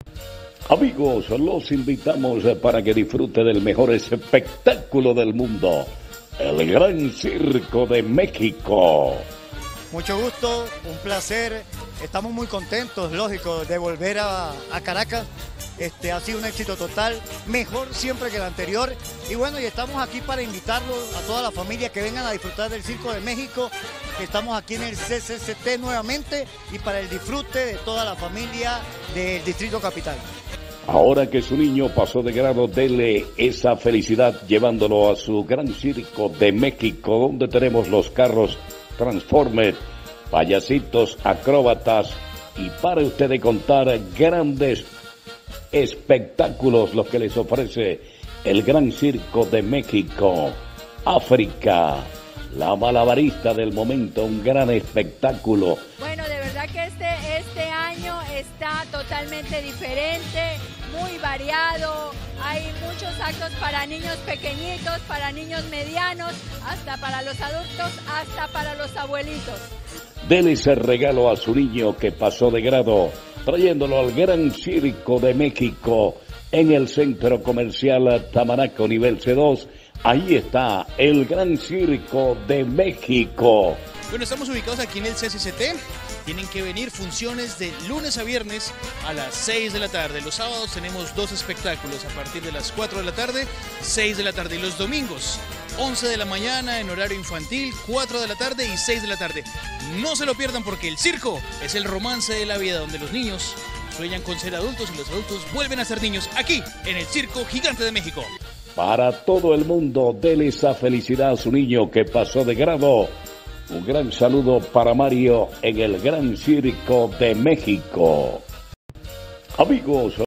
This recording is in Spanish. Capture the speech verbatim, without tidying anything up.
Amigos, los invitamos para que disfrute del mejor espectáculo del mundo, el Gran Circo de México. Mucho gusto, un placer, estamos muy contentos, lógico, de volver a, a Caracas. Este, ha sido un éxito total, mejor siempre que el anterior. Y bueno, y estamos aquí para invitarlos a toda la familia que vengan a disfrutar del Circo de México, que estamos aquí en el C C C T nuevamente y para el disfrute de toda la familia del Distrito Capital. Ahora que su niño pasó de grado, dele esa felicidad llevándolo a su Gran Circo de México, donde tenemos los carros Transformers, payasitos, acróbatas y para usted de contar grandes espectáculos los que les ofrece el Gran Circo de México. África, la malabarista del momento, un gran espectáculo. Bueno, de verdad que este, este año está totalmente diferente, muy variado. Hay muchos actos para niños pequeñitos, para niños medianos, hasta para los adultos, hasta para los abuelitos. Dele ese regalo a su niño que pasó de grado, trayéndolo al Gran Circo de México en el Centro Comercial Tamanaco Nivel C dos. Ahí está el Gran Circo de México. Bueno, estamos ubicados aquí en el C C C T. Tienen que venir funciones de lunes a viernes a las seis de la tarde. Los sábados tenemos dos espectáculos a partir de las cuatro de la tarde, seis de la tarde. Y los domingos, once de la mañana en horario infantil, cuatro de la tarde y seis de la tarde. No se lo pierdan porque el circo es el romance de la vida donde los niños sueñan con ser adultos y los adultos vuelven a ser niños aquí en el Circo Gigante de México. Para todo el mundo, dele esa felicidad a su niño que pasó de grado. Un gran saludo para Mario en el Gran Circo de México. Amigos,